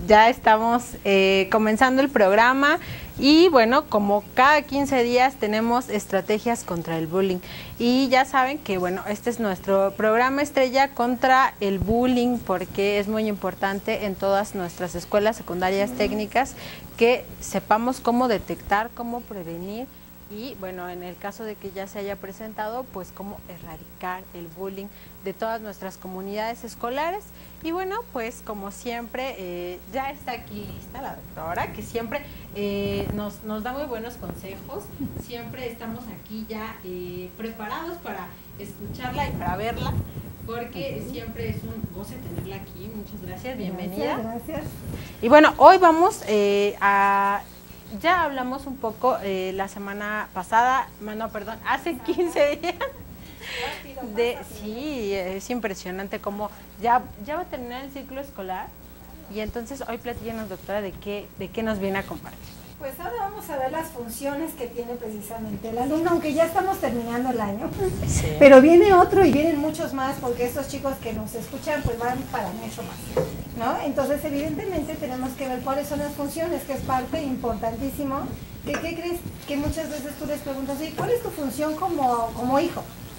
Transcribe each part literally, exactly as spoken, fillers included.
ya estamos eh, comenzando el programa y bueno, como cada quince días tenemos estrategias contra el bullying y ya saben que bueno, este es nuestro programa estrella contra el bullying porque es muy importante en todas nuestras escuelas secundarias técnicas que sepamos cómo detectar, cómo prevenir y bueno, en el caso de que ya se haya presentado, pues cómo erradicar el bullying de todas nuestras comunidades escolares. Y bueno, pues como siempre, eh, ya está aquí lista la doctora, que siempre eh, nos, nos da muy buenos consejos. Siempre estamos aquí ya eh, preparados para escucharla y para verla, porque okay. siempre es un goce tenerla aquí. Muchas gracias, bienvenida. Gracias, gracias. Y bueno, hoy vamos eh, a... Ya hablamos un poco eh, la semana pasada, no, perdón, hace quince días. De, sí, es impresionante cómo ya, ya va a terminar el ciclo escolar y entonces hoy platícanos, doctora, de qué, de qué nos viene a compartir. Pues ahora vamos a ver las funciones que tiene precisamente el alumno, aunque ya estamos terminando el año, sí. Pero viene otro y vienen muchos más porque estos chicos que nos escuchan pues van para mucho más, ¿no? Entonces evidentemente tenemos que ver cuáles son las funciones, que es parte importantísimo. ¿De qué crees? Que muchas veces tú les preguntas, ¿y cuál es tu función como, como hijo?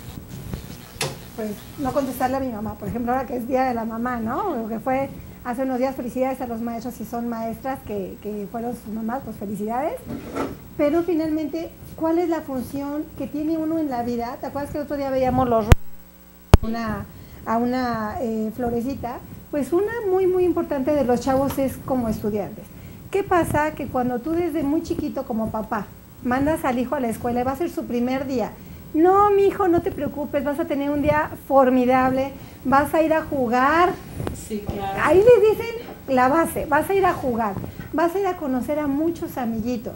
Pues no contestarle a mi mamá, por ejemplo, ahora que es Día de la Mamá, ¿no? Lo que fue hace unos días, felicidades a los maestros si son maestras que, que fueron sus mamás, pues felicidades. Pero finalmente, ¿cuál es la función que tiene uno en la vida? ¿Te acuerdas que el otro día veíamos los una, a una eh, florecita? Pues una muy, muy importante de los chavos es como estudiantes. ¿Qué pasa? Que cuando tú desde muy chiquito como papá mandas al hijo a la escuela y va a ser su primer día, no, mi hijo, no te preocupes, vas a tener un día formidable, vas a ir a jugar. Sí, claro. Ahí les dicen la base, vas a ir a jugar, vas a ir a conocer a muchos amiguitos.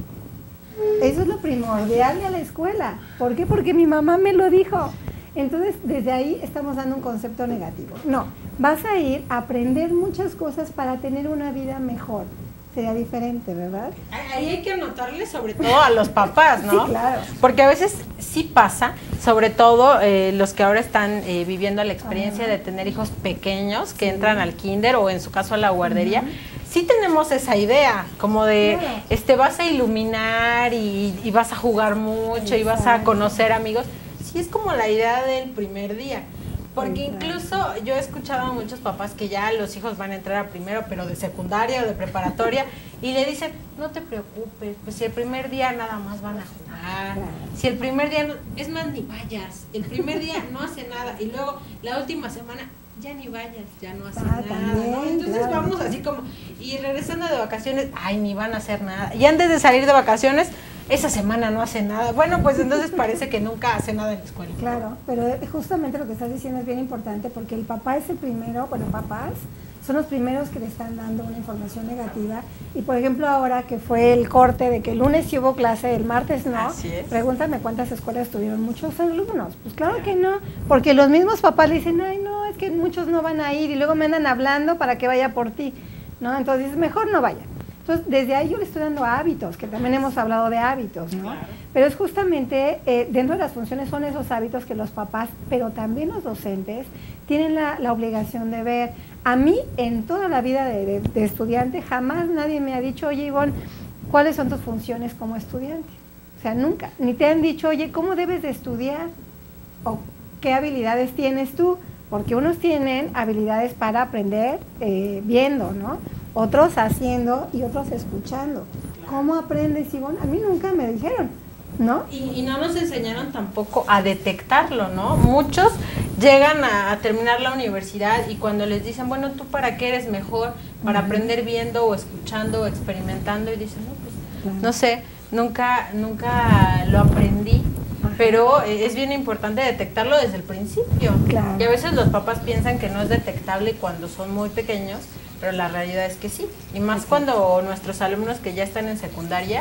Eso es lo primordial de la escuela. ¿Por qué? Porque mi mamá me lo dijo. Entonces, desde ahí estamos dando un concepto negativo. No, vas a ir a aprender muchas cosas para tener una vida mejor. Sería diferente, ¿verdad? Ahí hay que anotarle sobre todo a los papás, ¿no? Sí, claro. Porque a veces sí pasa, sobre todo eh, los que ahora están eh, viviendo la experiencia uh-huh. de tener hijos pequeños que sí. entran al kinder o en su caso a la guardería, uh-huh. sí tenemos esa idea, como de, claro. este, vas a iluminar y, y vas a jugar mucho Exacto. y vas a conocer amigos. Sí, es como la idea del primer día. Porque incluso yo he escuchado a muchos papás que ya los hijos van a entrar a primero, pero de secundaria o de preparatoria, y le dicen, no te preocupes, pues si el primer día nada más van a jugar, si el primer día, no, es más, ni vayas, el primer día no hace nada, y luego la última semana, ya ni vayas, ya no hace ah, nada, también, ¿no? Entonces claro. vamos así como, y regresando de vacaciones, ay, ni van a hacer nada, y antes de salir de vacaciones, esa semana no hace nada. Bueno, pues entonces parece que nunca hace nada en la escuela. Claro, pero justamente lo que estás diciendo es bien importante porque el papá es el primero, bueno, papás son los primeros que le están dando una información negativa. Y por ejemplo ahora que fue el corte de que el lunes sí hubo clase, el martes no, Así es. Pregúntame cuántas escuelas tuvieron muchos alumnos. Pues claro que no, porque los mismos papás le dicen, ay no, es que muchos no van a ir y luego me andan hablando para que vaya por ti, ¿no? Entonces mejor no vaya. Entonces, desde ahí yo le estoy dando hábitos, que también hemos hablado de hábitos, ¿no? Claro. Pero es justamente, eh, dentro de las funciones son esos hábitos que los papás, pero también los docentes, tienen la, la obligación de ver. A mí, en toda la vida de, de, de estudiante, jamás nadie me ha dicho, oye, Ivonne, ¿cuáles son tus funciones como estudiante? O sea, nunca. Ni te han dicho, oye, ¿cómo debes de estudiar? ¿O qué habilidades tienes tú? Porque unos tienen habilidades para aprender eh, viendo, ¿no? Otros haciendo y otros escuchando. ¿Cómo aprendes, Ivonne? A mí nunca me dijeron, ¿no? Y, y no nos enseñaron tampoco a detectarlo, ¿no? Muchos llegan a, a terminar la universidad y cuando les dicen, bueno, ¿tú para qué eres mejor? Para uh-huh. aprender viendo o escuchando o experimentando y dicen, no, pues, uh-huh. no sé, nunca, nunca lo aprendí. Pero es bien importante detectarlo desde el principio. Claro. Y a veces los papás piensan que no es detectable cuando son muy pequeños, pero la realidad es que sí. Y más Exacto. cuando nuestros alumnos que ya están en secundaria,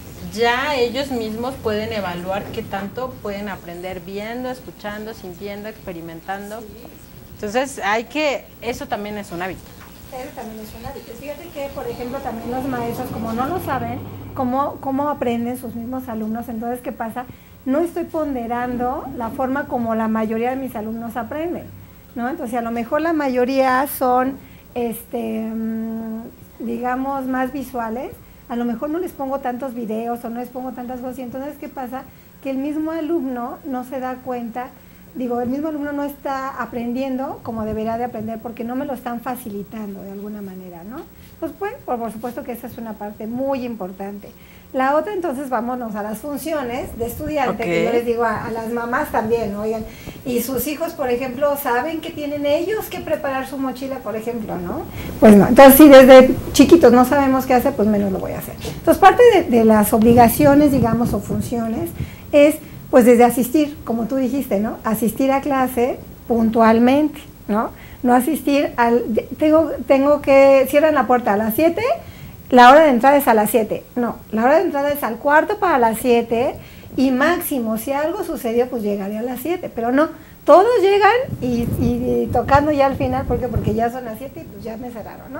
ya ellos mismos pueden evaluar qué tanto pueden aprender viendo, escuchando, sintiendo, experimentando. Sí. Entonces hay que, eso también es un hábito. Eso también es un hábito. Fíjate que, por ejemplo, también los maestros, como no lo saben, cómo, cómo aprenden sus mismos alumnos, entonces, ¿qué pasa? No estoy ponderando la forma como la mayoría de mis alumnos aprenden, ¿no? Entonces, a lo mejor la mayoría son, este, digamos, más visuales, a lo mejor no les pongo tantos videos o no les pongo tantas cosas. Y entonces, ¿qué pasa? Que el mismo alumno no se da cuenta, digo, el mismo alumno no está aprendiendo como debería de aprender porque no me lo están facilitando de alguna manera, ¿no? Pues bueno, por, por supuesto que esa es una parte muy importante. La otra, entonces, vámonos a las funciones de estudiante, okay. que yo les digo a, a las mamás también, oigan, y sus hijos, por ejemplo, saben que tienen ellos que preparar su mochila, por ejemplo, ¿no? Pues no, entonces si desde chiquitos no sabemos qué hacer, pues menos lo voy a hacer. Entonces, parte de, de las obligaciones, digamos, o funciones, es, pues desde asistir, como tú dijiste, ¿no? Asistir a clase puntualmente, ¿no? No asistir al, tengo, tengo que, cierran la puerta a las siete, la hora de entrada es a las siete, no, la hora de entrada es al cuarto para las siete y máximo, si algo sucedió, pues llegaré a las siete, pero no, todos llegan y, y, y tocando ya al final, ¿por qué? Porque ya son las siete y pues ya me cerraron, ¿no?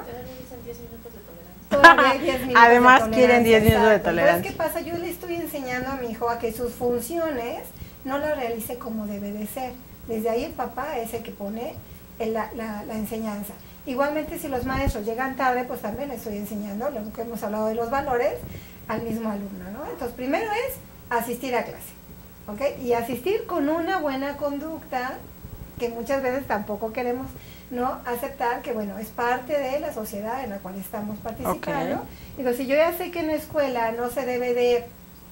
Todavía hay diez minutos Además de quieren diez minutos de tolerancia. Entonces, ¿qué pasa? Yo le estoy enseñando a mi hijo a que sus funciones no las realice como debe de ser. Desde ahí el papá es el que pone el, la, la, la enseñanza. Igualmente, si los maestros llegan tarde, pues también les estoy enseñando lo que hemos hablado de los valores al mismo alumno, ¿no? Entonces, primero es asistir a clase, ¿ok? Y asistir con una buena conducta, que muchas veces tampoco queremos, ¿no? Aceptar que, bueno, es parte de la sociedad en la cual estamos participando. Okay. Entonces, si yo ya sé que en la escuela no se debe de,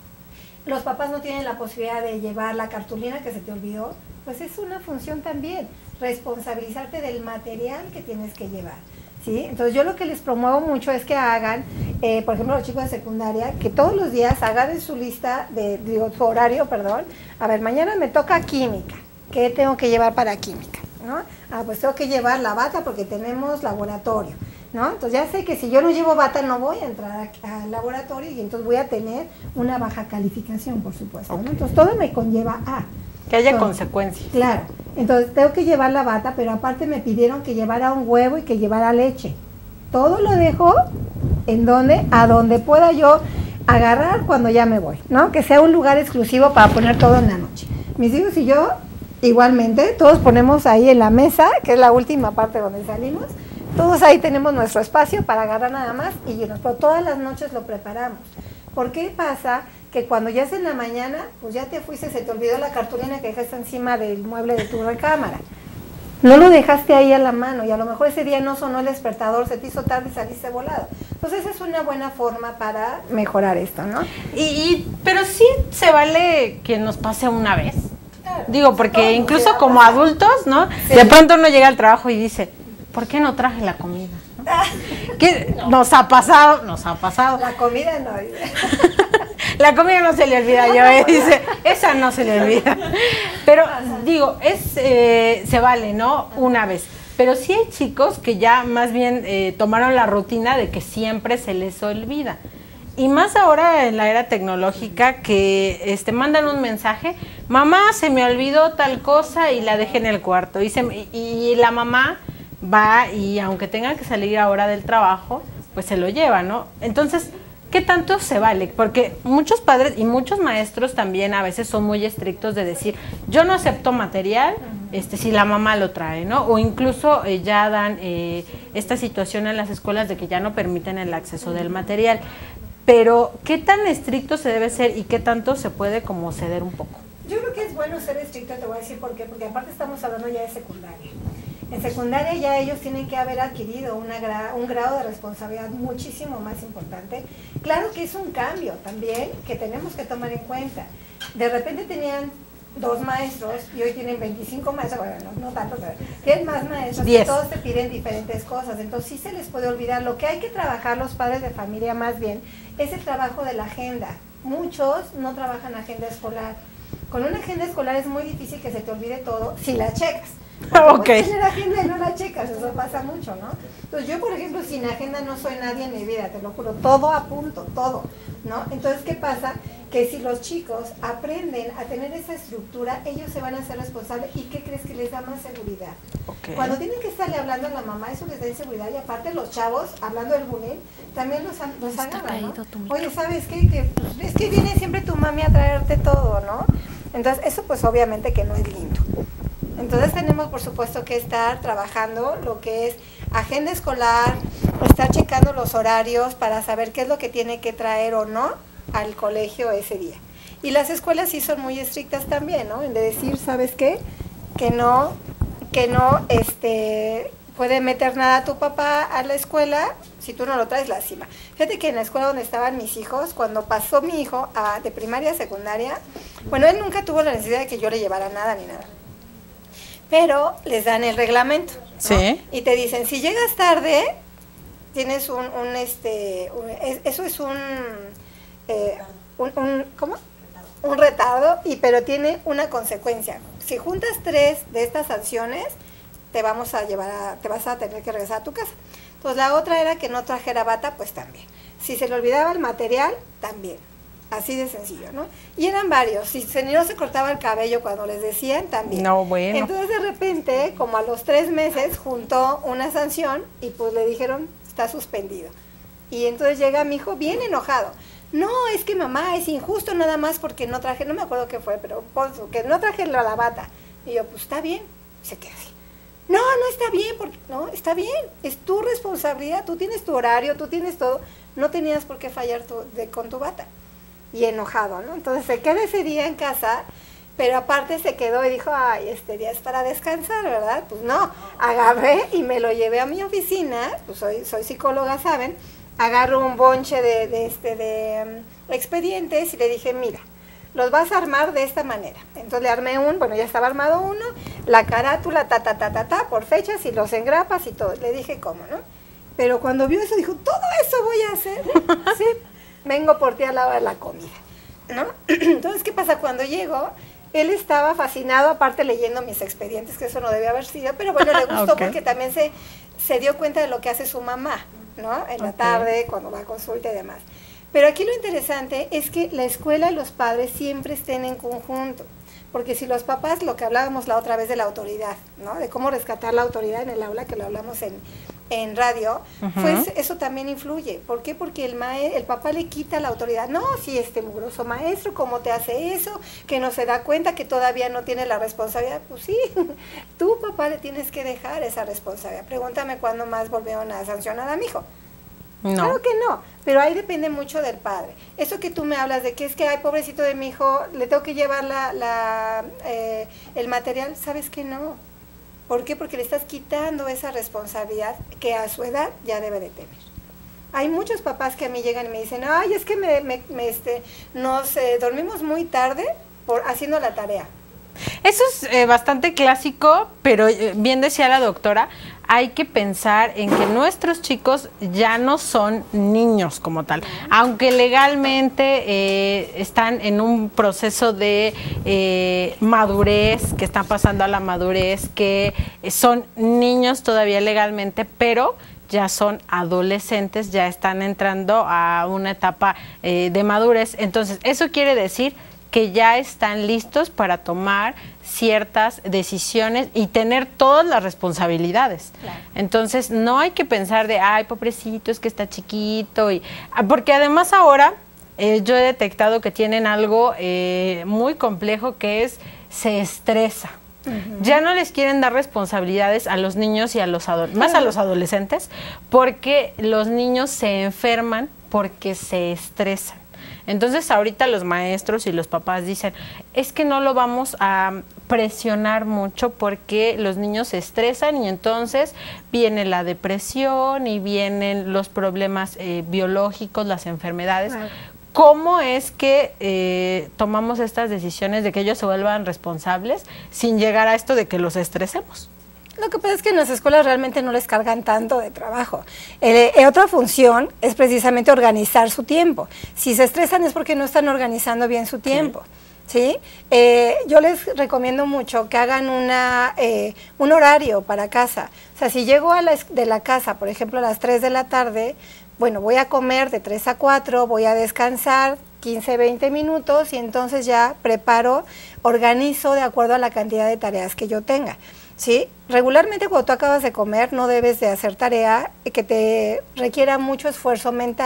los papás no tienen la posibilidad de llevar la cartulina que se te olvidó, pues es una función también, responsabilizarte del material que tienes que llevar, ¿sí? Entonces yo lo que les promuevo mucho es que hagan, eh, por ejemplo los chicos de secundaria, que todos los días hagan en su lista, de, digo, su horario, perdón, a ver, mañana me toca química, ¿qué tengo que llevar para química? ¿No? Ah, pues tengo que llevar la bata porque tenemos laboratorio, ¿no? Entonces ya sé que si yo no llevo bata no voy a entrar al laboratorio y entonces voy a tener una baja calificación, por supuesto, ¿no? Entonces todo me conlleva a... Que haya entonces, consecuencias. Claro, entonces tengo que llevar la bata, pero aparte me pidieron que llevara un huevo y que llevara leche. Todo lo dejo en donde, a donde pueda yo agarrar cuando ya me voy, ¿no? Que sea un lugar exclusivo para poner todo en la noche. Mis hijos y yo, igualmente, todos ponemos ahí en la mesa, que es la última parte donde salimos, todos ahí tenemos nuestro espacio para agarrar nada más y llenos, pero todas las noches lo preparamos. ¿Por qué pasa? Que cuando ya es en la mañana, pues ya te fuiste, se te olvidó la cartulina que dejaste encima del mueble de tu recámara. No lo dejaste ahí a la mano y a lo mejor ese día no sonó el despertador, se te hizo tarde y saliste volado. Entonces esa es una buena forma para mejorar esto, ¿no? Y, y pero sí se vale que nos pase una vez. Claro. Digo, porque incluso como adultos, ¿no? Sí. De pronto uno llega al trabajo y dice, ¿por qué no traje la comida? ¿Qué? No. Nos ha pasado, nos ha pasado. La comida no. La comida no se le olvida, yo eh, dice, esa no se le olvida. Pero digo, es eh, se vale, ¿no? Una vez. Pero sí hay chicos que ya más bien eh, tomaron la rutina de que siempre se les olvida. Y más ahora en la era tecnológica que este mandan un mensaje, mamá, se me olvidó tal cosa y la dejé en el cuarto. Y, se, y la mamá va y aunque tenga que salir ahora del trabajo, pues se lo lleva, ¿no? Entonces, ¿qué tanto se vale? Porque muchos padres y muchos maestros también a veces son muy estrictos de decir, yo no acepto material este, si la mamá lo trae, ¿no? O incluso eh, ya dan eh, esta situación en las escuelas de que ya no permiten el acceso del material. Pero, ¿qué tan estricto se debe ser y qué tanto se puede como ceder un poco? Yo creo que es bueno ser estricto, te voy a decir por qué, porque aparte estamos hablando ya de secundaria. En secundaria ya ellos tienen que haber adquirido una gra un grado de responsabilidad muchísimo más importante. Claro que es un cambio también que tenemos que tomar en cuenta. De repente tenían dos maestros y hoy tienen veinticinco maestros, bueno, no, no tanto, pero tienen más maestros y todos te piden diferentes cosas. Entonces sí se les puede olvidar. Lo que hay que trabajar los padres de familia más bien es el trabajo de la agenda. Muchos no trabajan agenda escolar. Con una agenda escolar es muy difícil que se te olvide todo si la checas. Ok. Puedes tener agenda y no la checas, eso pasa mucho, ¿no? Entonces yo, por ejemplo, sin agenda no soy nadie en mi vida, te lo juro, todo a punto, todo, ¿no? Entonces, ¿qué pasa? Que si los chicos aprenden a tener esa estructura, ellos se van a ser responsables. ¿Y qué crees que les da más seguridad? Okay. Cuando tienen que estarle hablando a la mamá, eso les da inseguridad. Y aparte los chavos, hablando del bullying, también los, los agarran, ¿no? Oye, ¿sabes qué? Que, pues, es que viene siempre tu mami a traerte todo, ¿no? Entonces, eso pues obviamente que no es lindo. Entonces tenemos por supuesto que estar trabajando lo que es agenda escolar, estar checando los horarios para saber qué es lo que tiene que traer o no al colegio ese día. Y las escuelas sí son muy estrictas también, ¿no? En de decir, ¿sabes qué? Que no, que no, este, puede meter nada a tu papá a la escuela si tú no lo traes, lástima. Fíjate que en la escuela donde estaban mis hijos, cuando pasó mi hijo a, de primaria a secundaria, bueno, él nunca tuvo la necesidad de que yo le llevara nada ni nada. Pero les dan el reglamento, ¿no? Sí. Y te dicen, si llegas tarde, tienes un, un este, un, es, eso es un, eh, un, un, ¿cómo? Un retardo, y pero tiene una consecuencia. Si juntas tres de estas sanciones, te vamos a llevar a, te vas a tener que regresar a tu casa. Entonces la otra era que no trajera bata, pues también. Si se le olvidaba el material, también. Así de sencillo, ¿no? Y eran varios. Si se, no se cortaba el cabello cuando les decían, también. No, bueno. Entonces de repente, como a los tres meses, juntó una sanción y pues le dijeron, está suspendido. Y entonces llega mi hijo bien enojado. No, es que mamá, es injusto nada más porque no traje, no me acuerdo qué fue, pero pues, que no traje la, la bata. Y yo, pues está bien. Se queda así. No, no está bien, porque no, está bien. Es tu responsabilidad, tú tienes tu horario, tú tienes todo. No tenías por qué fallar tu, de, con tu bata. Y enojado, ¿no? Entonces se queda ese día en casa, pero aparte se quedó y dijo, ay, este día es para descansar, ¿verdad? Pues no, agarré y me lo llevé a mi oficina, pues soy, soy psicóloga, ¿saben? Agarro un bonche de, de, este, de um, expedientes y le dije, mira, los vas a armar de esta manera. Entonces le armé un, bueno, ya estaba armado uno, la carátula, ta, ta, ta, ta, ta, por fechas y los engrapas y todo. Le dije, ¿cómo, no? Pero cuando vio eso dijo, ¿todo eso voy a hacer? Sí. Vengo por ti a la hora de la comida, ¿no? Entonces, ¿qué pasa? Cuando llego, él estaba fascinado, aparte leyendo mis expedientes, que eso no debía haber sido, pero bueno, le gustó okay. Porque también se, se dio cuenta de lo que hace su mamá, ¿no? En la okay. tarde, cuando va a consulta y demás. Pero aquí lo interesante es que la escuela y los padres siempre estén en conjunto, porque si los papás, lo que hablábamos la otra vez de la autoridad, ¿no? De cómo rescatar la autoridad en el aula, que lo hablamos en... en radio, uh-huh. Pues eso también influye. ¿Por qué? Porque el mae el papá le quita la autoridad. No, si este mugroso maestro, ¿cómo te hace eso? Que no se da cuenta que todavía no tiene la responsabilidad. Pues sí, tú papá le tienes que dejar esa responsabilidad. Pregúntame cuándo más volvieron a sancionar a mi hijo. No. Claro que no, pero ahí depende mucho del padre. Eso que tú me hablas de que es que, ay, pobrecito de mi hijo, le tengo que llevar la, la, eh, el material, ¿sabes que no? ¿Por qué? Porque le estás quitando esa responsabilidad que a su edad ya debe de tener. Hay muchos papás que a mí llegan y me dicen, ay, es que me, me, me este, nos eh, dormimos muy tarde por haciendo la tarea. Eso es eh, bastante clásico, pero eh, bien decía la doctora, hay que pensar en que nuestros chicos ya no son niños como tal, aunque legalmente eh, están en un proceso de eh, madurez, que están pasando a la madurez, que son niños todavía legalmente, pero ya son adolescentes, ya están entrando a una etapa eh, de madurez. Entonces, eso quiere decir que ya están listos para tomar ciertas decisiones y tener todas las responsabilidades. Claro. Entonces, no hay que pensar de, ay, pobrecito, es que está chiquito. Y, porque además ahora eh, yo he detectado que tienen algo eh, muy complejo, que es, se estresa. Uh-huh. Ya no les quieren dar responsabilidades a los niños y a los adolescentes, más a los adolescentes, porque los niños se enferman porque se estresan. Entonces ahorita los maestros y los papás dicen, es que no lo vamos a presionar mucho porque los niños se estresan y entonces viene la depresión y vienen los problemas eh, biológicos, las enfermedades. Claro. ¿Cómo es que eh, tomamos estas decisiones de que ellos se vuelvan responsables sin llegar a esto de que los estresemos? Lo que pasa es que en las escuelas realmente no les cargan tanto de trabajo. Eh, eh, otra función es precisamente organizar su tiempo. Si se estresan es porque no están organizando bien su tiempo. Sí. ¿Sí? Eh, yo les recomiendo mucho que hagan una, eh, un horario para casa. O sea, si llego a la, de la casa, por ejemplo, a las tres de la tarde, bueno, voy a comer de tres a cuatro, voy a descansar quince, veinte minutos y entonces ya preparo, organizo de acuerdo a la cantidad de tareas que yo tenga. ¿Sí? Regularmente cuando tú acabas de comer no debes de hacer tarea que te requiera mucho esfuerzo mental,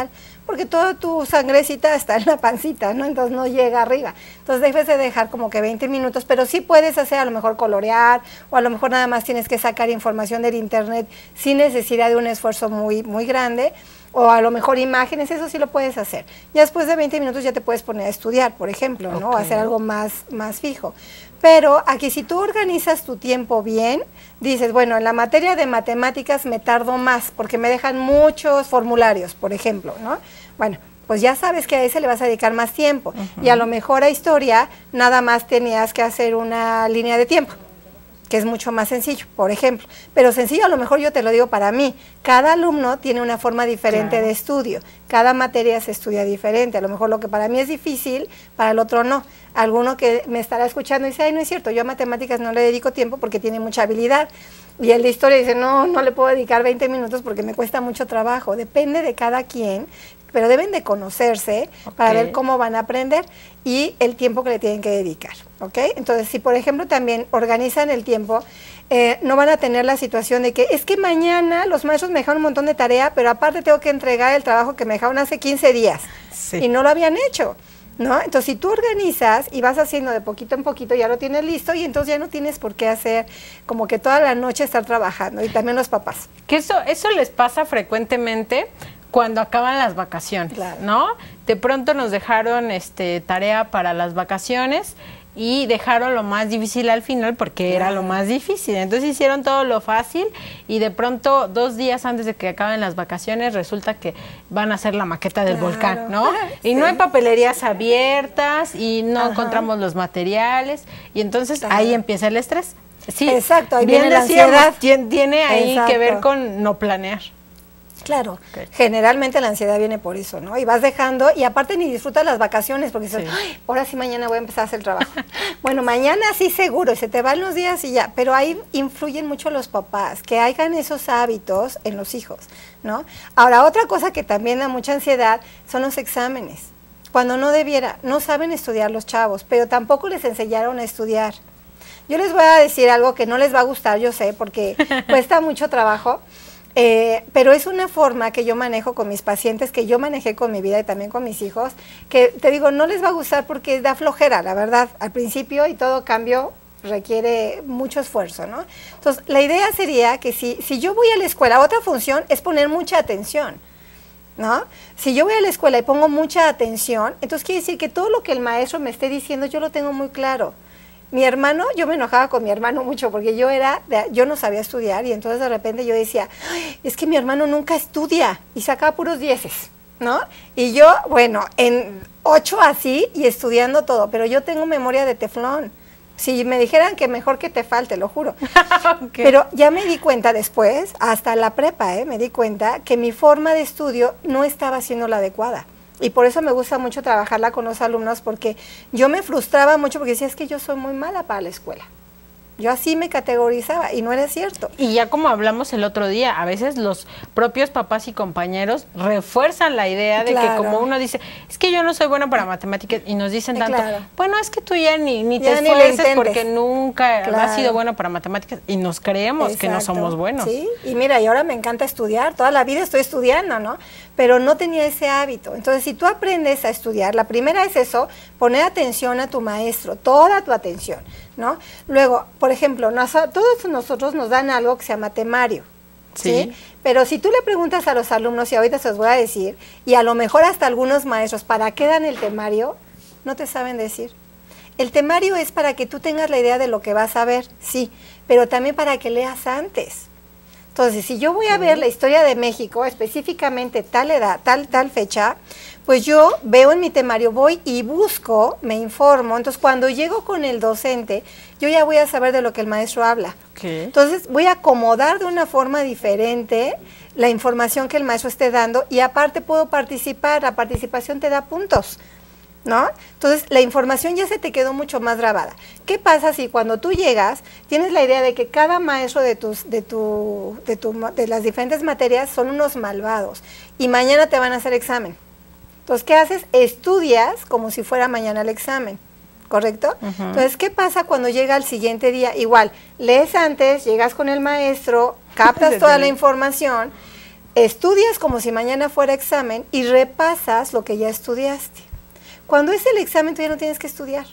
porque toda tu sangrecita está en la pancita, ¿no? Entonces no llega arriba. Entonces debes de dejar como que veinte minutos, pero sí puedes hacer a lo mejor colorear, o a lo mejor nada más tienes que sacar información del internet sin necesidad de un esfuerzo muy, muy grande, o a lo mejor imágenes, eso sí lo puedes hacer. Ya después de veinte minutos ya te puedes poner a estudiar, por ejemplo, ¿no? Okay. O hacer algo más, más fijo. Pero aquí si tú organizas tu tiempo bien, dices, bueno, en la materia de matemáticas me tardo más, porque me dejan muchos formularios, por ejemplo, ¿no? Bueno, pues ya sabes que a ese le vas a dedicar más tiempo. Uh-huh. Y a lo mejor a historia nada más tenías que hacer una línea de tiempo, que es mucho más sencillo, por ejemplo. Pero sencillo a lo mejor yo te lo digo para mí. Cada alumno tiene una forma diferente claro. de estudio. Cada materia se estudia diferente. A lo mejor lo que para mí es difícil, para el otro no. Alguno que me estará escuchando dice, ay, no es cierto, yo a matemáticas no le dedico tiempo porque tiene mucha habilidad. Y el de historia dice, no, no le puedo dedicar veinte minutos porque me cuesta mucho trabajo. Depende de cada quien, pero deben de conocerse okay. para ver cómo van a aprender y el tiempo que le tienen que dedicar, ¿ok? Entonces, si por ejemplo también organizan el tiempo, eh, no van a tener la situación de que es que mañana los maestros me dejaron un montón de tarea, pero aparte tengo que entregar el trabajo que me dejaron hace quince días sí. y no lo habían hecho, ¿no? Entonces, si tú organizas y vas haciendo de poquito en poquito, ya lo tienes listo y entonces ya no tienes por qué hacer como que toda la noche estar trabajando, y también los papás. Que eso, eso les pasa frecuentemente cuando acaban las vacaciones, claro. ¿no? De pronto nos dejaron este tarea para las vacaciones y dejaron lo más difícil al final porque claro. era lo más difícil. Entonces hicieron todo lo fácil y de pronto dos días antes de que acaben las vacaciones resulta que van a hacer la maqueta del claro. volcán, ¿no? Sí. Y no hay papelerías abiertas y no Ajá. encontramos los materiales y entonces claro. ahí empieza el estrés. Sí, exacto, ahí bien viene la decíamos, ansiedad. Tiene, tiene ahí exacto. que ver con no planear. Claro, okay. generalmente la ansiedad viene por eso, ¿no? Y vas dejando, y aparte ni disfrutas las vacaciones, porque dices, sí. ay, ahora sí mañana voy a empezar a hacer el trabajo. Bueno, mañana sí seguro, y se te van los días y ya, pero ahí influyen mucho los papás, que hagan esos hábitos en los hijos, ¿no? Ahora, otra cosa que también da mucha ansiedad son los exámenes. Cuando no debiera, no saben estudiar los chavos, pero tampoco les enseñaron a estudiar. Yo les voy a decir algo que no les va a gustar, yo sé, porque cuesta mucho trabajo. Eh, pero es una forma que yo manejo con mis pacientes, que yo manejé con mi vida y también con mis hijos, que te digo, no les va a gustar porque da flojera, la verdad, al principio, y todo cambio requiere mucho esfuerzo, ¿no? Entonces, la idea sería que si, si yo voy a la escuela, otra función es poner mucha atención, ¿no? Si yo voy a la escuela y pongo mucha atención, entonces quiere decir que todo lo que el maestro me esté diciendo, yo lo tengo muy claro. Mi hermano, yo me enojaba con mi hermano mucho porque yo era, de, yo no sabía estudiar y entonces de repente yo decía, es que mi hermano nunca estudia y sacaba puros dieces, ¿no? Y yo, bueno, en ocho así y estudiando todo, pero yo tengo memoria de teflón. Si me dijeran que mejor que te falte, lo juro. Okay. Pero ya me di cuenta después, hasta la prepa, ¿eh? me di cuenta que mi forma de estudio no estaba siendo la adecuada. Y por eso me gusta mucho trabajarla con los alumnos, porque yo me frustraba mucho porque decía, es que yo soy muy mala para la escuela. Yo así me categorizaba y no era cierto. Y ya como hablamos el otro día, a veces los propios papás y compañeros refuerzan la idea de claro. que como uno dice, es que yo no soy bueno para matemáticas y nos dicen tanto, claro. bueno, es que tú ya ni, ni ya te esfuerces porque nunca claro. has sido bueno para matemáticas y nos creemos Exacto. que no somos buenos. Sí, y mira, y ahora me encanta estudiar, toda la vida estoy estudiando, ¿no? Pero no tenía ese hábito. Entonces, si tú aprendes a estudiar, la primera es eso, poner atención a tu maestro, toda tu atención, ¿no? Luego, por ejemplo, nos, todos nosotros nos dan algo que se llama temario, ¿sí? ¿sí? Pero si tú le preguntas a los alumnos, y ahorita se los voy a decir, y a lo mejor hasta algunos maestros, ¿para qué dan el temario? No te saben decir. El temario es para que tú tengas la idea de lo que vas a ver, sí, pero también para que leas antes. Entonces, si yo voy a ver la historia de México, específicamente tal edad, tal, tal fecha, pues yo veo en mi temario, voy y busco, me informo. Entonces, cuando llego con el docente, yo ya voy a saber de lo que el maestro habla. ¿Qué? Entonces, voy a acomodar de una forma diferente la información que el maestro esté dando y aparte puedo participar, la participación te da puntos, ¿no? Entonces, la información ya se te quedó mucho más grabada. ¿Qué pasa si cuando tú llegas, tienes la idea de que cada maestro de tus, de tu, de tu, de las diferentes materias son unos malvados y mañana te van a hacer examen? Entonces, ¿qué haces? Estudias como si fuera mañana el examen, ¿correcto? Uh-huh. Entonces, ¿qué pasa cuando llega el siguiente día? Igual, lees antes, llegas con el maestro, captas toda la información, estudias como si mañana fuera examen y repasas lo que ya estudiaste. Cuando es el examen, tú ya no tienes que estudiar.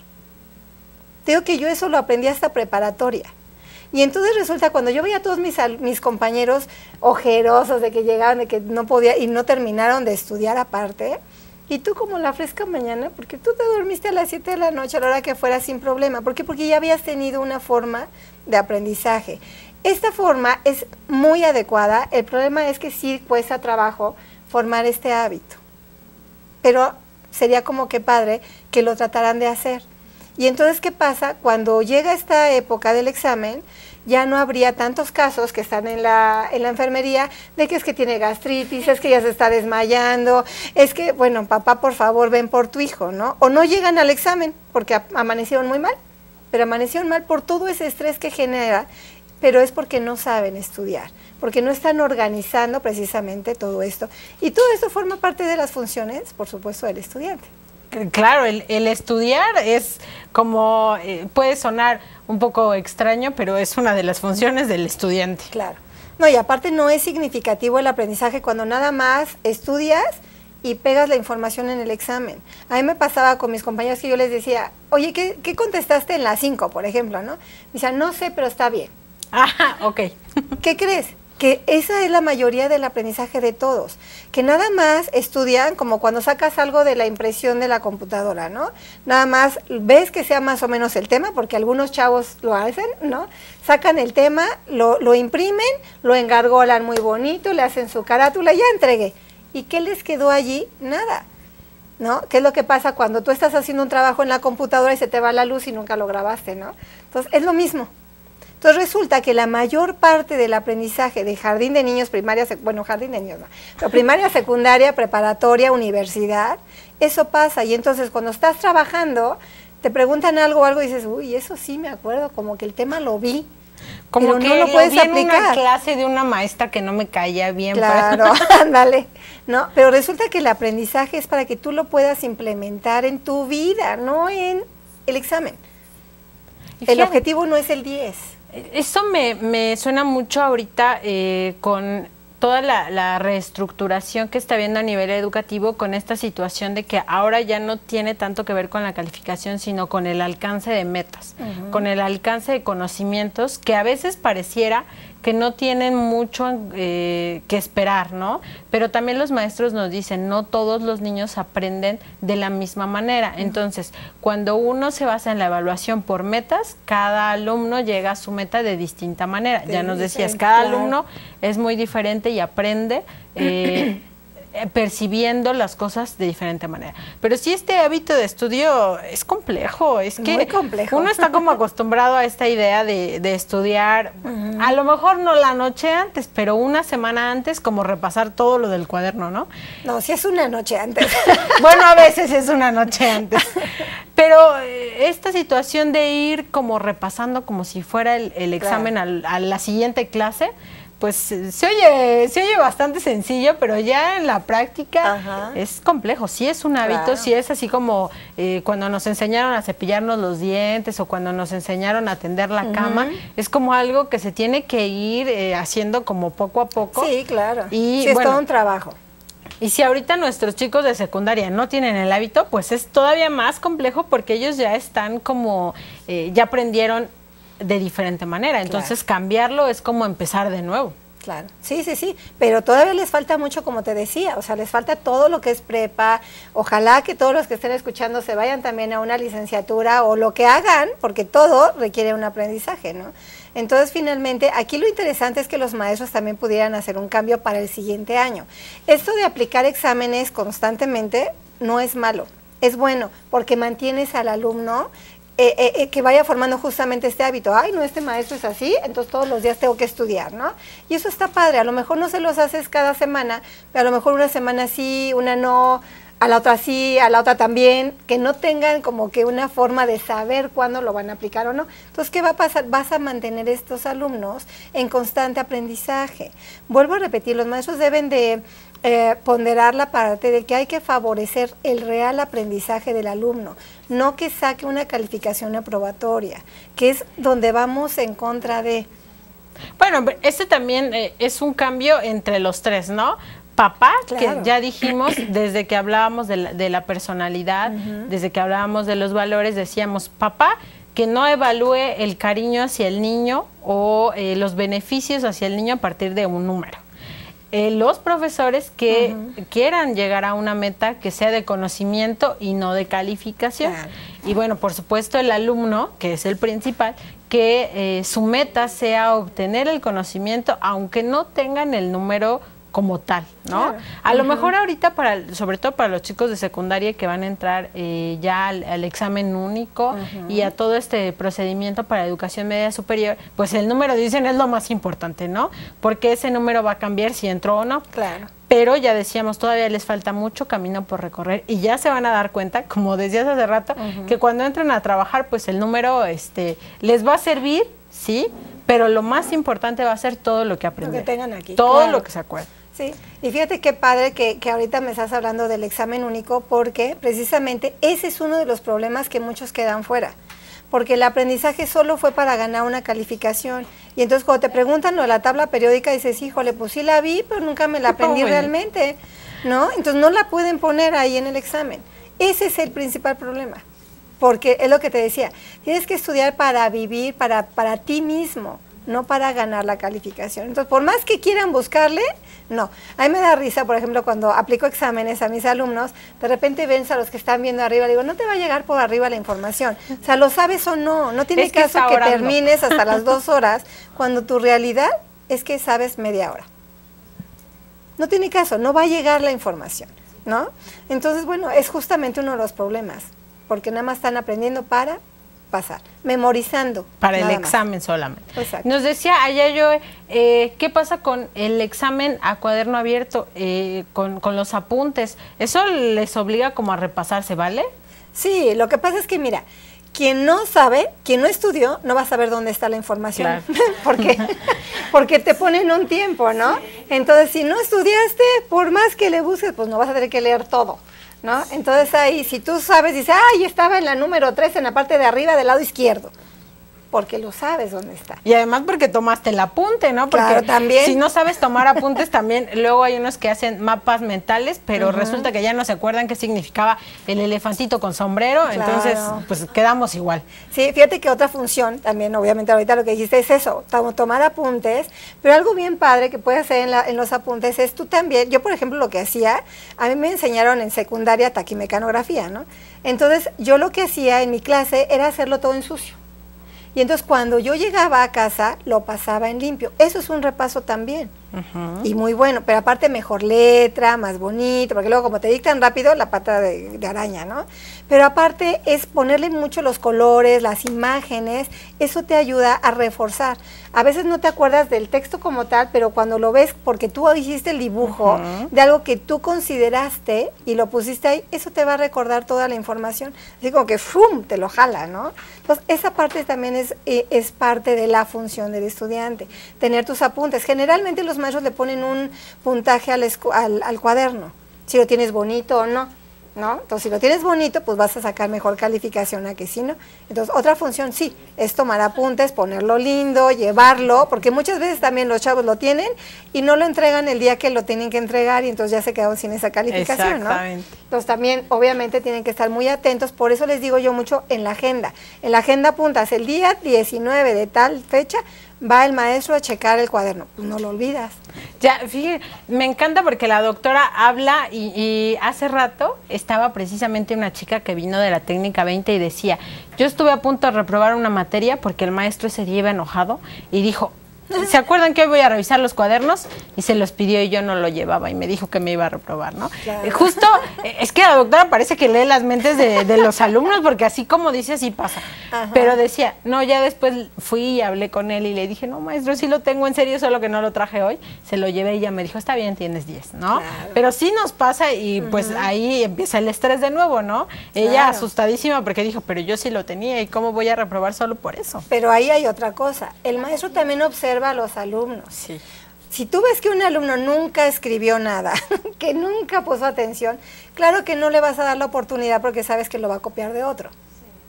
Te digo que yo eso lo aprendí hasta preparatoria. Y entonces resulta, cuando yo veía a todos mis, mis compañeros ojerosos de que llegaban, de que no podía y no terminaron de estudiar aparte, y tú como la fresca mañana, porque tú te dormiste a las siete de la noche a la hora que fuera sin problema. ¿Por qué? Porque ya habías tenido una forma de aprendizaje. Esta forma es muy adecuada, el problema es que sí cuesta trabajo formar este hábito. Pero sería como que padre que lo trataran de hacer. Y entonces, ¿qué pasa? Cuando llega esta época del examen, ya no habría tantos casos que están en la, en la enfermería de que es que tiene gastritis, es que ya se está desmayando, es que, bueno, papá, por favor, ven por tu hijo, ¿no? O no llegan al examen porque amanecieron muy mal, pero amanecieron mal por todo ese estrés que genera, pero es porque no saben estudiar, porque no están organizando precisamente todo esto. Y todo esto forma parte de las funciones, por supuesto, del estudiante. Claro, el, el estudiar es como, eh, puede sonar un poco extraño, pero es una de las funciones del estudiante. Claro. No, y aparte no es significativo el aprendizaje cuando nada más estudias y pegas la información en el examen. A mí me pasaba con mis compañeros que yo les decía, oye, ¿qué, qué contestaste en la cinco, por ejemplo, no? Me decían, no sé, pero está bien. Ah, ok. ¿Qué crees? Que esa es la mayoría del aprendizaje de todos, que nada más estudian como cuando sacas algo de la impresión de la computadora, ¿no? Nada más ves que sea más o menos el tema, porque algunos chavos lo hacen, ¿no? Sacan el tema, lo, lo imprimen, lo engargolan muy bonito, le hacen su carátula, ya entregué. ¿Y qué les quedó allí? Nada, ¿no? ¿Qué es lo que pasa cuando tú estás haciendo un trabajo en la computadora y se te va la luz y nunca lo grabaste, ¿no? Entonces, es lo mismo. Entonces resulta que la mayor parte del aprendizaje de jardín de niños, primaria, bueno, jardín de niños no, pero primaria, secundaria, preparatoria, universidad, eso pasa. Y entonces cuando estás trabajando, te preguntan algo o algo y dices, uy, eso sí me acuerdo, como que el tema lo vi. Como pero que no lo puedes vi en aplicar. una clase de una maestra que no me caía bien. Claro, ándale, ¿no? Pero resulta que el aprendizaje es para que tú lo puedas implementar en tu vida, no en el examen. El objetivo no es el diez. Eso me, me suena mucho ahorita eh, con toda la, la reestructuración que está habiendo a nivel educativo, con esta situación de que ahora ya no tiene tanto que ver con la calificación, sino con el alcance de metas, uh-huh. con el alcance de conocimientos que a veces pareciera que no tienen mucho eh, que esperar, ¿no? Pero también los maestros nos dicen, no todos los niños aprenden de la misma manera. Entonces, cuando uno se basa en la evaluación por metas, cada alumno llega a su meta de distinta manera. Ya nos decías, cada alumno es muy diferente y aprende eh, percibiendo las cosas de diferente manera. Pero sí, este hábito de estudio es complejo, es que muy complejo. Uno está como acostumbrado a esta idea de, de estudiar, uh-huh. a lo mejor no la noche antes, pero una semana antes, como repasar todo lo del cuaderno, ¿no? No, si es una noche antes. Bueno, a veces es una noche antes. Pero eh, esta situación de ir como repasando como si fuera el, el examen claro. al, a la siguiente clase, pues se oye, se oye bastante sencillo, pero ya en la práctica Ajá. es complejo. Sí es un hábito, claro. sí es así como eh, cuando nos enseñaron a cepillarnos los dientes o cuando nos enseñaron a tender la uh-huh. cama, es como algo que se tiene que ir eh, haciendo como poco a poco. Sí, claro. Y, sí, es bueno, todo un trabajo. Y si ahorita nuestros chicos de secundaria no tienen el hábito, pues es todavía más complejo porque ellos ya están como, eh, ya aprendieron de diferente manera, entonces claro. cambiarlo es como empezar de nuevo. Claro, sí, sí, sí, pero todavía les falta mucho, como te decía, o sea, les falta todo lo que es prepa. Ojalá que todos los que estén escuchando se vayan también a una licenciatura o lo que hagan, porque todo requiere un aprendizaje, ¿no? Entonces, finalmente, aquí lo interesante es que los maestros también pudieran hacer un cambio para el siguiente año. Esto de aplicar exámenes constantemente no es malo, es bueno, porque mantienes al alumno Eh, eh, eh, que vaya formando justamente este hábito. Ay, no, este maestro es así, entonces todos los días tengo que estudiar, ¿no? Y eso está padre, a lo mejor no se los haces cada semana, pero a lo mejor una semana sí, una no, a la otra sí, a la otra también, que no tengan como que una forma de saber cuándo lo van a aplicar o no. Entonces, ¿qué va a pasar? Vas a mantener estos alumnos en constante aprendizaje. Vuelvo a repetir, los maestros deben de Eh, ponderar la parte de que hay que favorecer el real aprendizaje del alumno, no que saque una calificación aprobatoria, que es donde vamos en contra de... Bueno, este también eh, es un cambio entre los tres, ¿no? Papá, claro, que ya dijimos, desde que hablábamos de la, de la personalidad, uh-huh, desde que hablábamos de los valores, decíamos, papá, que no evalúe el cariño hacia el niño o eh, los beneficios hacia el niño a partir de un número. Eh, los profesores que uh-huh, quieran llegar a una meta que sea de conocimiento y no de calificación. Claro. Y bueno, por supuesto el alumno, que es el principal, que eh, su meta sea obtener el conocimiento, aunque no tengan el número como tal, ¿no? Claro. A uh-huh, lo mejor ahorita, para, sobre todo para los chicos de secundaria que van a entrar eh, ya al, al examen único uh-huh, y a todo este procedimiento para educación media superior, pues el número, dicen, es lo más importante, ¿no? Porque ese número va a cambiar si entró o no. Claro. Pero ya decíamos, todavía les falta mucho camino por recorrer y ya se van a dar cuenta, como decías hace rato, uh-huh, que cuando entren a trabajar, pues el número este, les va a servir, ¿sí? Pero lo más importante va a ser todo lo que aprendieron. Lo que tengan aquí. Todo claro, lo que se acuerden. Sí, y fíjate qué padre que, que ahorita me estás hablando del examen único, porque precisamente ese es uno de los problemas que muchos quedan fuera, porque el aprendizaje solo fue para ganar una calificación, y entonces cuando te preguntan lo de la tabla periódica dices, híjole, pues sí la vi, pero nunca me la aprendí oh, realmente, ¿no? Entonces no la pueden poner ahí en el examen. Ese es el principal problema, porque es lo que te decía, tienes que estudiar para vivir, para, para ti mismo, no para ganar la calificación. Entonces, por más que quieran buscarle, no. A mí me da risa, por ejemplo, cuando aplico exámenes a mis alumnos, de repente ven a los que están viendo arriba, digo, no te va a llegar por arriba la información. O sea, lo sabes o no. No tiene es caso que, que termines hasta las dos horas, cuando tu realidad es que sabes media hora. No tiene caso, no va a llegar la información, ¿no? Entonces, bueno, es justamente uno de los problemas, porque nada más están aprendiendo para pasar, memorizando. Para el examen más. Solamente. Exacto. Nos decía allá yo, eh, ¿qué pasa con el examen a cuaderno abierto, eh, con, con los apuntes? ¿Eso les obliga como a repasarse, vale? Sí, lo que pasa es que mira, quien no sabe, quien no estudió, no va a saber dónde está la información. Claro. ¿Por qué? Porque te ponen un tiempo, ¿no? Entonces, si no estudiaste, por más que le busques, pues no vas a tener que leer todo, ¿no? Entonces ahí, si tú sabes, dices, ay, estaba en la número tres, en la parte de arriba del lado izquierdo, porque lo sabes dónde está. Y además porque tomaste el apunte, ¿no? Porque claro, también. Si no sabes tomar apuntes también, luego hay unos que hacen mapas mentales, pero uh-huh, resulta que ya no se acuerdan qué significaba el elefantito con sombrero, claro, entonces pues quedamos igual. Sí, fíjate que otra función, también obviamente ahorita lo que dijiste es eso, tomar apuntes, pero algo bien padre que puedes hacer en, la, en los apuntes es tú también, yo por ejemplo lo que hacía, a mí me enseñaron en secundaria taquimecanografía, ¿no? Entonces yo lo que hacía en mi clase era hacerlo todo en sucio. Y entonces cuando yo llegaba a casa, lo pasaba en limpio. Eso es un repaso también. Uh-huh. Y muy bueno, pero aparte mejor letra, más bonito, porque luego como te dictan rápido, la pata de, de araña, ¿no? Pero aparte es ponerle mucho los colores, las imágenes, eso te ayuda a reforzar. A veces no te acuerdas del texto como tal, pero cuando lo ves, porque tú hiciste el dibujo uh-huh, de algo que tú consideraste y lo pusiste ahí, eso te va a recordar toda la información. Así como que ¡fum!, te lo jala, ¿no? Entonces, esa parte también es, es parte de la función del estudiante, tener tus apuntes. Generalmente los maestros le ponen un puntaje al, al, al cuaderno, si lo tienes bonito o no, ¿no? Entonces, si lo tienes bonito, pues vas a sacar mejor calificación a que si no. Entonces, otra función, sí, es tomar apuntes, ponerlo lindo, llevarlo, porque muchas veces también los chavos lo tienen y no lo entregan el día que lo tienen que entregar y entonces ya se quedaron sin esa calificación, ¿no? Entonces, también, obviamente, tienen que estar muy atentos, por eso les digo yo mucho en la agenda. En la agenda apuntas el día diecinueve de tal fecha, va el maestro a checar el cuaderno, pues no lo olvidas. Ya, fíjate, me encanta porque la doctora habla y, y hace rato estaba precisamente una chica que vino de la técnica veinte y decía, yo estuve a punto de reprobar una materia porque el maestro ese día iba enojado y dijo, ¿se acuerdan que hoy voy a revisar los cuadernos? Y se los pidió y yo no lo llevaba y me dijo que me iba a reprobar, ¿no? Claro. Eh, justo, eh, es que la doctora parece que lee las mentes de, de los alumnos porque así como dice, así pasa. Ajá. Pero decía, no, ya después fui y hablé con él y le dije, no, maestro, sí lo tengo en serio, solo que no lo traje hoy. Se lo llevé y ella me dijo, está bien, tienes diez, ¿no? Claro. Pero sí nos pasa y pues uh-huh, ahí empieza el estrés de nuevo, ¿no? Ella claro, asustadísima porque dijo, pero yo sí lo tenía y ¿cómo voy a reprobar solo por eso? Pero ahí hay otra cosa, el maestro también observa a los alumnos. Sí. Si tú ves que un alumno nunca escribió nada, que nunca puso atención, claro que no le vas a dar la oportunidad porque sabes que lo va a copiar de otro.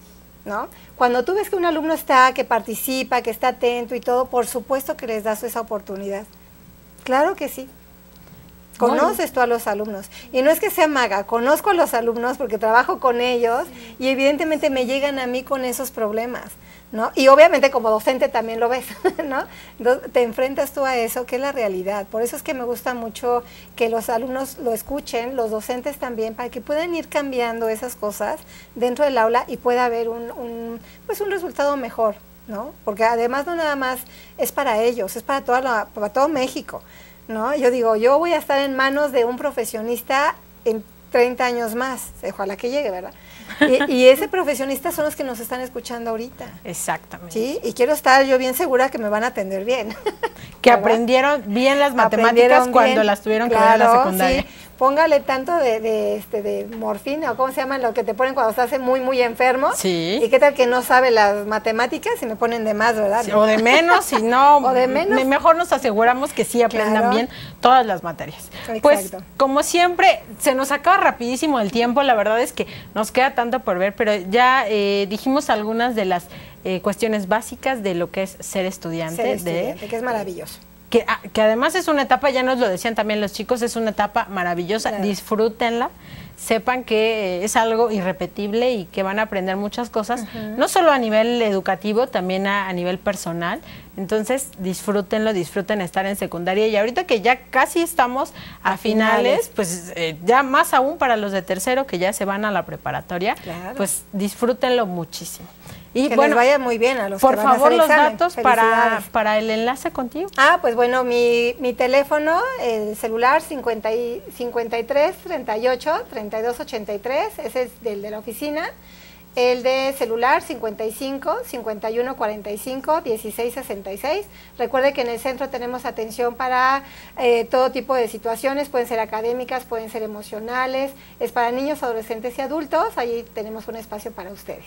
¿no? Cuando tú ves que un alumno está, que participa, que está atento y todo, por supuesto que les das esa oportunidad. Claro que sí. Conoces bueno. tú a los alumnos. Y no es que sea maga, conozco a los alumnos porque trabajo con ellos y evidentemente me llegan a mí con esos problemas, ¿no? Y obviamente como docente también lo ves, ¿no? Entonces, te enfrentas tú a eso, que es la realidad. Por eso es que me gusta mucho que los alumnos lo escuchen, los docentes también, para que puedan ir cambiando esas cosas dentro del aula y pueda haber un, un, pues un resultado mejor, ¿no? Porque además no nada más es para ellos, es para, toda la, para todo México, ¿no? Yo digo, yo voy a estar en manos de un profesionista en treinta años más, ojalá que llegue, ¿verdad? Y, y ese profesionista son los que nos están escuchando ahorita. Exactamente. Sí, y quiero estar yo bien segura que me van a atender bien. Que ¿verdad? Aprendieron bien las matemáticas bien, cuando las tuvieron claro, que ver en la secundaria. Sí. Póngale tanto de, de, este, de morfina, o cómo se llama, lo que te ponen cuando estás muy, muy enfermo. Sí. Y qué tal que no sabe las matemáticas y me ponen de más, ¿verdad? Sí, o de menos, si no, o de menos. Mejor nos aseguramos que sí aprendan claro. bien todas las materias. Exacto. Pues, como siempre, se nos acaba rapidísimo el tiempo, la verdad es que nos queda tanto por ver, pero ya eh, dijimos algunas de las eh, cuestiones básicas de lo que es ser estudiante. Ser estudiante, de, que es maravilloso. Que, que además es una etapa, ya nos lo decían también los chicos, es una etapa maravillosa, claro. disfrútenla, sepan que es algo irrepetible y que van a aprender muchas cosas, uh-huh. no solo a nivel educativo, también a, a nivel personal. Entonces disfrútenlo, disfruten estar en secundaria y ahorita que ya casi estamos a, a finales, finales, pues eh, ya más aún para los de tercero que ya se van a la preparatoria, claro. pues disfrútenlo muchísimo. Y que bueno, les vaya muy bien a los por que van a hacer favor, los examen. datos para, para el enlace contigo. Ah, pues bueno, mi, mi teléfono, el celular cincuenta y tres, treinta y ocho, treinta y dos ochenta y tres, ese es del de la oficina. El de celular cincuenta y cinco, cincuenta y uno cuarenta y cinco, dieciséis sesenta y seis. Recuerde que en el centro tenemos atención para eh, todo tipo de situaciones, pueden ser académicas, pueden ser emocionales, es para niños, adolescentes y adultos, ahí tenemos un espacio para ustedes.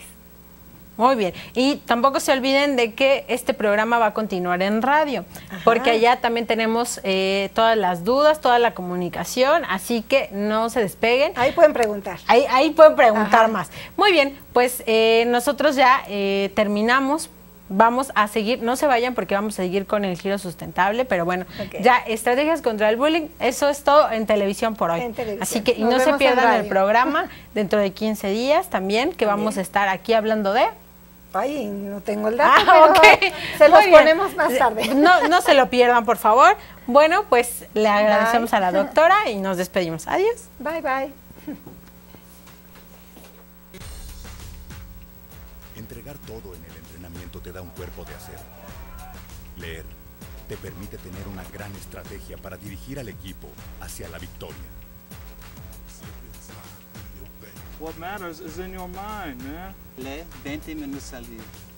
Muy bien, y tampoco se olviden de que este programa va a continuar en radio, ajá. porque allá también tenemos eh, todas las dudas, toda la comunicación, así que no se despeguen. Ahí pueden preguntar. Ahí, ahí pueden preguntar ajá. más. Muy bien, pues eh, nosotros ya eh, terminamos. Vamos a seguir, no se vayan porque vamos a seguir con el giro sustentable, pero bueno, okay. ya estrategias contra el bullying, eso es todo en televisión por hoy. En televisión. Así que y no se pierdan el programa dentro de quince días también, que también. Vamos a estar aquí hablando de... Ay, no tengo el dato, ah, pero okay. se los ponemos más tarde. No, no se lo pierdan, por favor. Bueno, pues le agradecemos bye. a la doctora y nos despedimos. Adiós. Bye, bye. Entregar todo en el entrenamiento te da un cuerpo de acero. Leer te permite tener una gran estrategia para dirigir al equipo hacia la victoria. What matters is in your mind, man. Lee veinte minutos al día.